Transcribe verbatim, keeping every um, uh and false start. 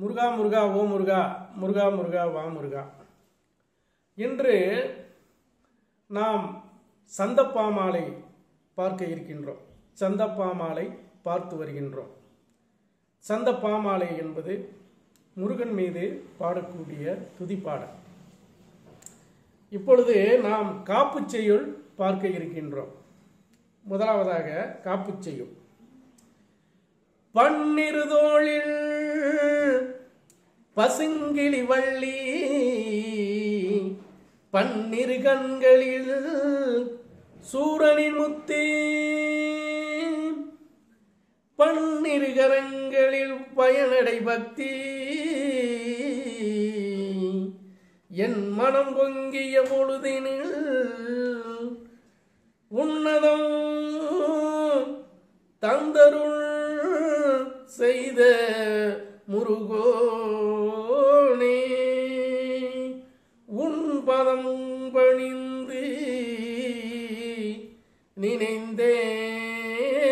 முருகா முருகா ஓ முருகா முருகா முருகா வா முருகா. இன்று நாம் சந்தப்பாமாலை பார்க்க இருக்கின்றோம். சந்தப்பாமாலை பார்த்து வருகின்றோம். சந்தப்பாமாலை என்பது முருகன் மீது பாடக்கூடிய துதிப்பாடல். இப்பொழுது நாம் காப்பு செய்யுள் பார்க்க இருக்கின்றோம். முதலாவதாக காப்பு செய்யுள். பன்னிருதோளில் பசுங்கிளி வள்ளி, பன்னிரு கண்களில் சூரனின் முத்தே, பன்னிரு கரங்களில் பயனடை பக்தி, என் மனம் பொங்கிய பொழுதினில் உன்னதம் தந்தருள் செய்த முருகோனே, உன் பதம் பணிந்து நினைந்தேனே,